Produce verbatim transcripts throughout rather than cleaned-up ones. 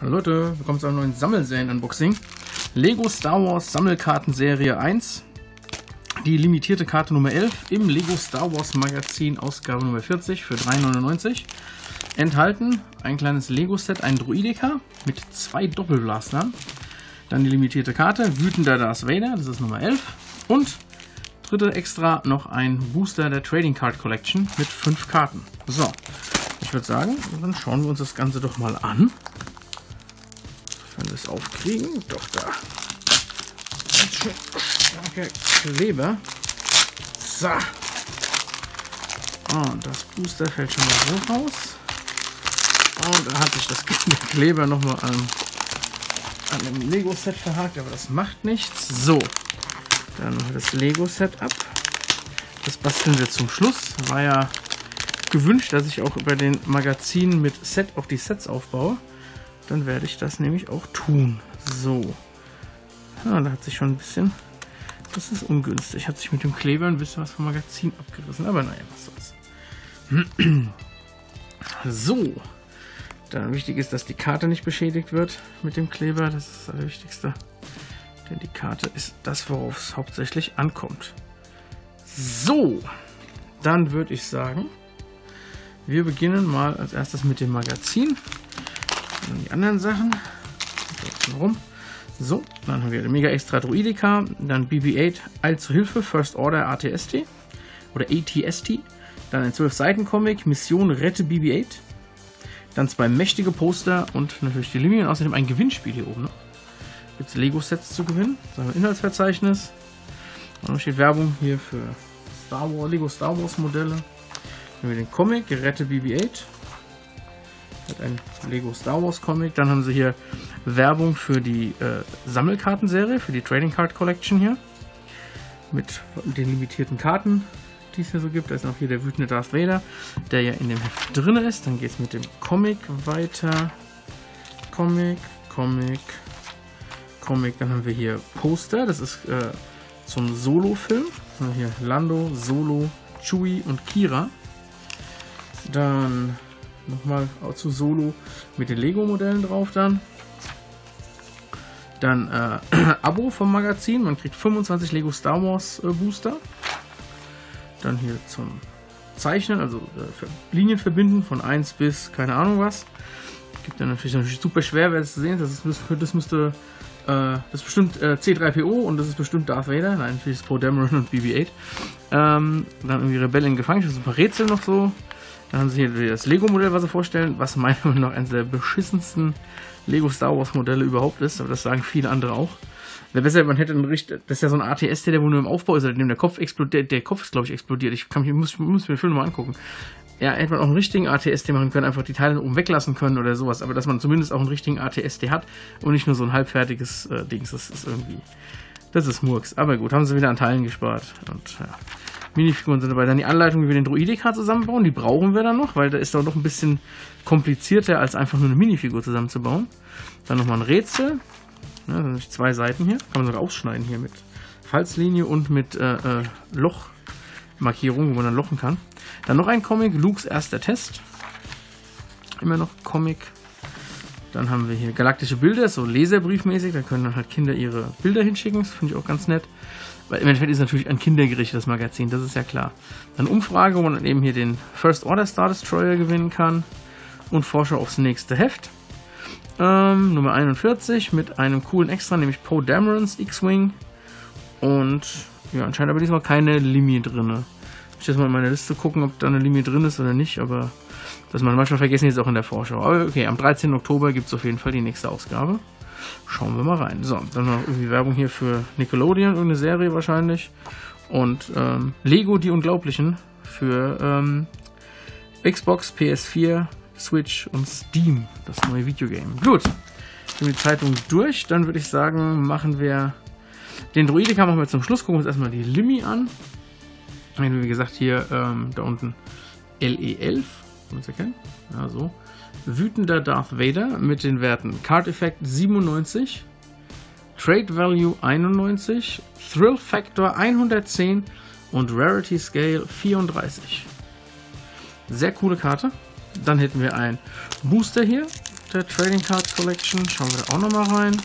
Hallo Leute, willkommen zu einem neuen Sammelserien-Unboxing. Lego Star Wars Sammelkarten-Serie eins. Die limitierte Karte Nummer elf im Lego Star Wars Magazin, Ausgabe Nummer vierzig für drei neunundneunzig. Enthalten ein kleines Lego-Set, ein Droideka mit zwei Doppelblastern. Dann die limitierte Karte, wütender Darth Vader, das ist Nummer elf. Und dritte extra noch ein Booster der Trading Card Collection mit fünf Karten. So, ich würde sagen, dann schauen wir uns das Ganze doch mal an. Wenn wir es aufkriegen, doch da. Ganz schön starker Kleber. So. Und das Booster fällt schon mal so raus. Und da hat sich das Kleber nochmal an, an dem Lego-Set verhakt, aber das macht nichts. So. Dann machen wir das Lego-Set ab. Das basteln wir zum Schluss. War ja gewünscht, dass ich auch über den Magazinen mit Set auch die Sets aufbaue. Dann werde ich das nämlich auch tun. So. Ja, da hat sich schon ein bisschen... Das ist ungünstig. Hat sich mit dem Kleber ein bisschen was vom Magazin abgerissen. Aber naja, was soll's. So. Dann wichtig ist, dass die Karte nicht beschädigt wird mit dem Kleber. Das ist das Allerwichtigste. Denn die Karte ist das, worauf es hauptsächlich ankommt. So. Dann würde ich sagen, wir beginnen mal als erstes mit dem Magazin. Und die anderen Sachen. Rum. So, dann haben wir den Mega Extra Droideka, dann B B acht Eil zur Hilfe, First Order A T S T oder A T S T, dann ein zwölf Seiten Comic, Mission Rette B B acht, dann zwei mächtige Poster und natürlich die Limi und außerdem ein Gewinnspiel hier oben. Gibt es Lego-Sets zu gewinnen, dann haben wir Inhaltsverzeichnis, und dann steht Werbung hier für Star Wars, Lego Star Wars Modelle. Dann haben wir den Comic Rette B B acht. Ein Lego Star Wars Comic. Dann haben sie hier Werbung für die äh, Sammelkartenserie, für die Trading Card Collection hier. Mit den limitierten Karten, die es hier so gibt. Da ist auch hier der wütende Darth Vader, der ja in dem Heft drin ist. Dann geht es mit dem Comic weiter. Comic, Comic, Comic. Dann haben wir hier Poster. Das ist äh, zum Solo-Film. Hier Lando, Solo, Chewie und Kira. Dann nochmal zu Solo mit den Lego-Modellen drauf dann. Dann äh, Abo vom Magazin. Man kriegt fünfundzwanzig Lego Star Wars äh, Booster. Dann hier zum Zeichnen, also äh, Linien verbinden von eins bis keine Ahnung was. Gibt dann natürlich, natürlich super schwer, wer es zu sehen ist. Das, ist, das müsste äh, das ist bestimmt äh, C drei P O und das ist bestimmt Darth Vader. Nein, natürlich ist Poe Dameron und B B acht. Ähm, dann irgendwie Rebellen gefangen. Das sind ein paar Rätsel noch so. Dann haben sie hier das Lego-Modell, was sie vorstellen, was meiner Meinung nach eines der beschissensten Lego Star Wars Modelle überhaupt ist, aber das sagen viele andere auch. Wäre besser, man hätte einen richtig, das ist ja so ein A T S T, der wohl nur im Aufbau ist, dem der Kopf explodiert, der Kopf ist glaube ich explodiert. Ich kann mich, muss, muss mir den Film mal angucken. Ja, hätte man auch einen richtigen A T S T machen können, einfach die Teile oben weglassen können oder sowas, aber dass man zumindest auch einen richtigen A T S T hat und nicht nur so ein halbfertiges äh, Dings, das ist irgendwie, das ist Murks. Aber gut, haben sie wieder an Teilen gespart und ja. Minifiguren sind dabei. Dann die Anleitung, wie wir den Droideka zusammenbauen. Die brauchen wir dann noch, weil da ist doch noch ein bisschen komplizierter, als einfach nur eine Minifigur zusammenzubauen. Dann nochmal ein Rätsel. Ja, dann sind zwei Seiten hier. Kann man sogar ausschneiden hier mit Falzlinie und mit äh, äh, Lochmarkierung, wo man dann lochen kann. Dann noch ein Comic, Lukes erster Test. Immer noch Comic. Dann haben wir hier galaktische Bilder, so Leserbriefmäßig. Da können dann halt Kinder ihre Bilder hinschicken. Das finde ich auch ganz nett. Weil im Endeffekt ist es natürlich ein kindergerichtetes Magazin, das ist ja klar. Dann Umfrage, wo man dann eben hier den First Order Star Destroyer gewinnen kann. Und Vorschau aufs nächste Heft. Ähm, Nummer einundvierzig mit einem coolen Extra, nämlich Poe Damerons X-Wing. Und ja, anscheinend aber diesmal keine Limi drin. Ich muss jetzt mal in meine Liste gucken, ob da eine Limi drin ist oder nicht, aber das man manchmal vergessen jetzt auch in der Vorschau. Aber okay, am dreizehnten Oktober gibt es auf jeden Fall die nächste Ausgabe. Schauen wir mal rein. So, dann noch irgendwie Werbung hier für Nickelodeon, irgendeine Serie wahrscheinlich. Und ähm, Lego, die Unglaublichen für ähm, Xbox, P S vier, Switch und Steam, das neue Videogame. Gut, sind die Zeitung durch. Dann würde ich sagen, machen wir den Droideka machen wir zum Schluss. Gucken wir uns erstmal die Limi an. Wie gesagt, hier ähm, da unten L E elf. Kann man es erkennen? Ja, so. Wütender Darth Vader mit den Werten Card Effect siebenundneunzig, Trade Value einundneunzig, Thrill Factor hundertzehn und Rarity Scale vierunddreißig. Sehr coole Karte. Dann hätten wir ein Booster hier, der Trading Card Collection. Schauen wir da auch nochmal rein.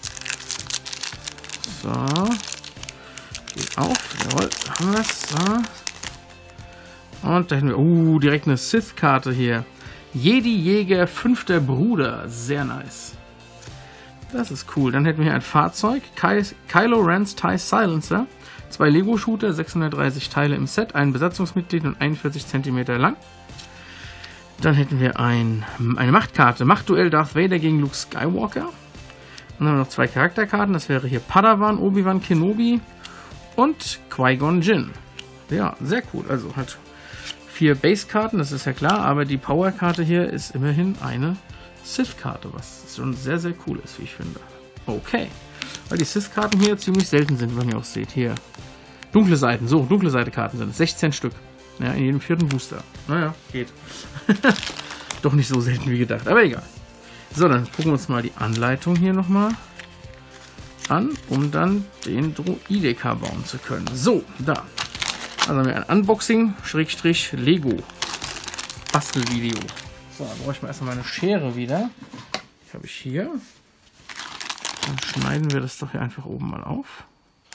So. Geht auf. Jawohl, da haben wir es. So. Und da hätten wir, uh, direkt eine Sith-Karte hier. Jedi Jäger, fünfter Bruder. Sehr nice. Das ist cool. Dann hätten wir hier ein Fahrzeug. Ky Kylo Ren's TIE Silencer. Zwei Lego-Shooter, sechshundertdreißig Teile im Set, ein Besatzungsmitglied und einundvierzig Zentimeter lang. Dann hätten wir ein, eine Machtkarte. Machtduell Darth Vader gegen Luke Skywalker. Und dann haben wir noch zwei Charakterkarten. Das wäre hier Padawan, Obi-Wan Kenobi und Qui-Gon Jinn. Ja, sehr cool. Also halt vier Base-Karten, das ist ja klar. Aber die Power-Karte hier ist immerhin eine Sith-Karte, was schon sehr, sehr cool ist, wie ich finde. Okay. Weil die Sith-Karten hier ziemlich selten sind, wie man hier auch seht. Hier. Dunkle Seiten. So, dunkle Seite-Karten sind es. sechzehn Stück. Ja, in jedem vierten Booster. Naja, geht. Doch nicht so selten wie gedacht. Aber egal. So, dann gucken wir uns mal die Anleitung hier nochmal an, um dann den Droideka bauen zu können. So, da. Also haben wir ein Unboxing, Schrägstrich, Lego. Bastelvideo. So, dann brauche ich mal erstmal meine Schere wieder. Die habe ich hier. Dann schneiden wir das doch hier einfach oben mal auf.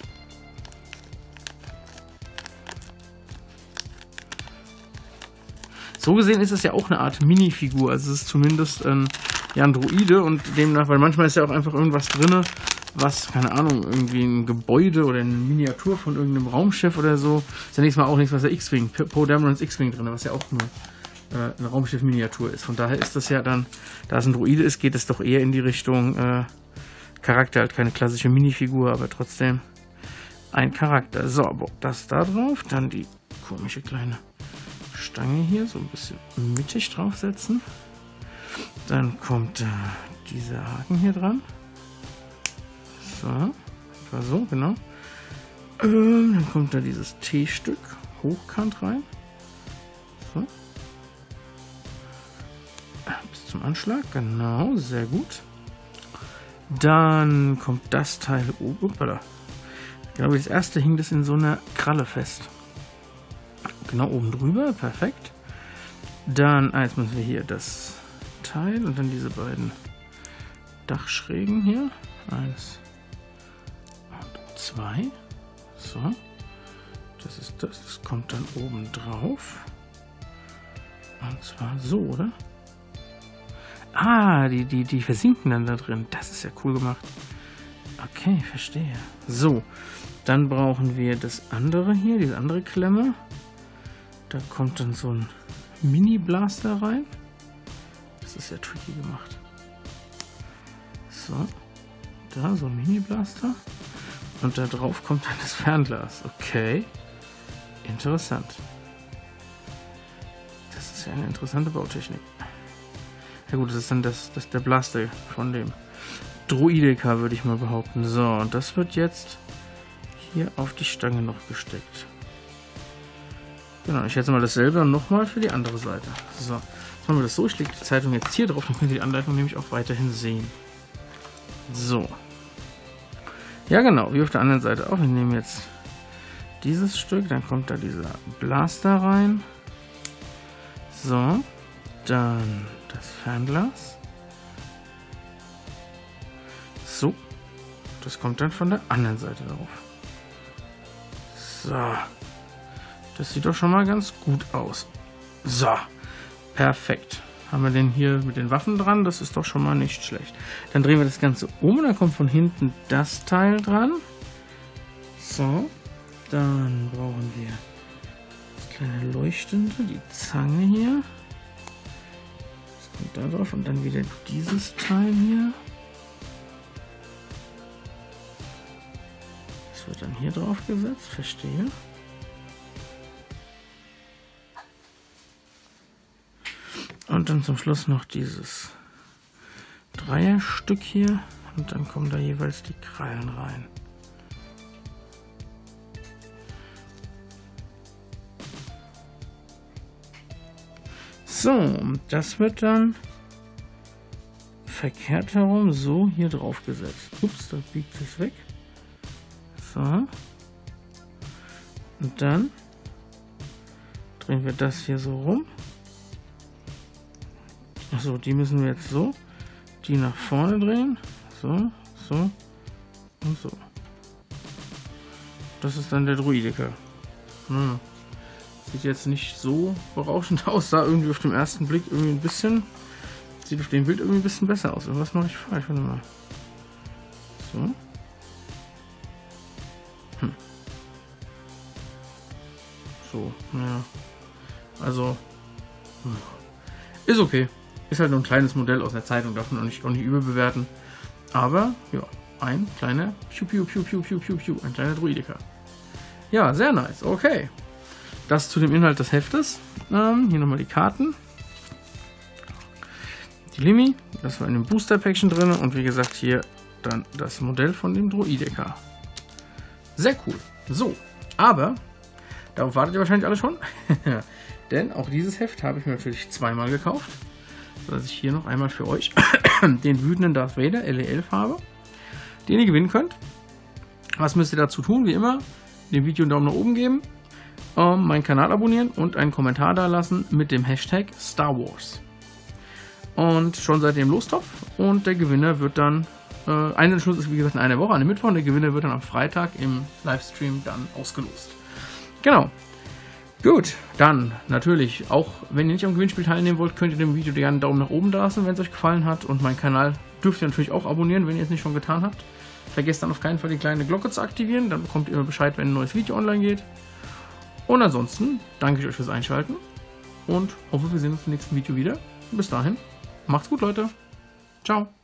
So gesehen ist es ja auch eine Art Minifigur. Also es ist zumindest ähm, ja, ein Droide und demnach, weil manchmal ist ja auch einfach irgendwas drin, was, keine Ahnung, irgendwie ein Gebäude oder eine Miniatur von irgendeinem Raumschiff oder so. Ist ja nächstes Mal auch nichts, was der X-Wing, Poe Damerons X-Wing drin, was ja auch nur äh, eine Raumschiff-Miniatur ist. Von daher ist das ja dann, da es ein Droide ist, geht es doch eher in die Richtung äh, Charakter, halt keine klassische Minifigur, aber trotzdem ein Charakter. So, das da drauf, dann die komische kleine Stange hier so ein bisschen mittig draufsetzen. Dann kommt äh, dieser Haken hier dran. So, war so, genau. Ähm, dann kommt da dieses T-Stück hochkant rein. So. Bis zum Anschlag, genau, sehr gut. Dann kommt das Teil oben. Uppala. Genau wie das erste hing das in so einer Kralle fest. Genau oben drüber, perfekt. Dann, ah, jetzt müssen wir hier das Teil und dann diese beiden Dachschrägen hier. Eins und zwei. So. Das ist das. Das kommt dann oben drauf. Und zwar so, oder? Ah, die, die, die versinken dann da drin. Das ist ja cool gemacht. Okay, verstehe. So, dann brauchen wir das andere hier, diese andere Klemme. Da kommt dann so ein Mini-Blaster rein. Das ist ja tricky gemacht. So, da so ein Mini-Blaster. Und da drauf kommt dann das Fernglas. Okay, interessant. Das ist ja eine interessante Bautechnik. Ja gut, das ist dann das, das der Blaster von dem Droideka, würde ich mal behaupten. So, und das wird jetzt hier auf die Stange noch gesteckt. Genau, ich schätze mal dasselbe nochmal für die andere Seite. So, jetzt machen wir das so. Ich lege die Zeitung jetzt hier drauf, dann könnt ihr die Anleitung nämlich auch weiterhin sehen. So. Ja genau, wie auf der anderen Seite auch. Wir nehmen jetzt dieses Stück, dann kommt da dieser Blaster rein. So, dann das Fernglas. So, das kommt dann von der anderen Seite drauf. So, das sieht doch schon mal ganz gut aus. So, perfekt. Haben wir den hier mit den Waffen dran, das ist doch schon mal nicht schlecht. Dann drehen wir das Ganze um und dann kommt von hinten das Teil dran. So, dann brauchen wir das kleine Leuchtende, die Zange hier. Das kommt da drauf und dann wieder dieses Teil hier. Das wird dann hier drauf gesetzt, verstehe. Und dann zum Schluss noch dieses Dreierstück hier und dann kommen da jeweils die Krallen rein. So, das wird dann verkehrt herum so hier drauf gesetzt. Ups, da biegt es weg. So. Und dann drehen wir das hier so rum. Achso, die müssen wir jetzt so die nach vorne drehen. So, so und so. Das ist dann der Druideka. Hm. Sieht jetzt nicht so berauschend aus, sah irgendwie auf den ersten Blick irgendwie ein bisschen, sieht auf dem Bild irgendwie ein bisschen besser aus. Was mache ich falsch? Warte mal. So. Hm. So, naja. Also, hm. Ist okay. Ist halt nur ein kleines Modell aus der Zeitung, darf man auch nicht, auch nicht überbewerten. Aber, ja, ein kleiner Piu Piu Piu Piu Piu Piu Piu, ein kleiner Druideka. Ja, sehr nice, okay. Das zu dem Inhalt des Heftes. Ähm, hier nochmal die Karten. Die Limi, das war in dem Booster-Päckchen drin. Und wie gesagt, hier dann das Modell von dem Druideka. Sehr cool. So, aber, darauf wartet ihr wahrscheinlich alle schon. Denn auch dieses Heft habe ich mir natürlich zweimal gekauft. Sodass ich hier noch einmal für euch den wütenden Darth Vader L E elf habe. Den ihr gewinnen könnt. Was müsst ihr dazu tun? Wie immer, dem Video einen Daumen nach oben geben. Ähm, meinen Kanal abonnieren und einen Kommentar da lassen mit dem Hashtag Star Wars. Und schon seid ihr im Lostopf und der Gewinner wird dann, äh, ein Schluss ist wie gesagt in einer Woche, an dem Mittwoch, und der Gewinner wird dann am Freitag im Livestream dann ausgelost. Genau. Gut, dann natürlich, auch wenn ihr nicht am Gewinnspiel teilnehmen wollt, könnt ihr dem Video gerne einen Daumen nach oben da lassen, wenn es euch gefallen hat. Und meinen Kanal dürft ihr natürlich auch abonnieren, wenn ihr es nicht schon getan habt. Vergesst dann auf keinen Fall die kleine Glocke zu aktivieren, dann bekommt ihr immer Bescheid, wenn ein neues Video online geht. Und ansonsten danke ich euch fürs Einschalten und hoffe, wir sehen uns im nächsten Video wieder. Bis dahin, macht's gut, Leute. Ciao.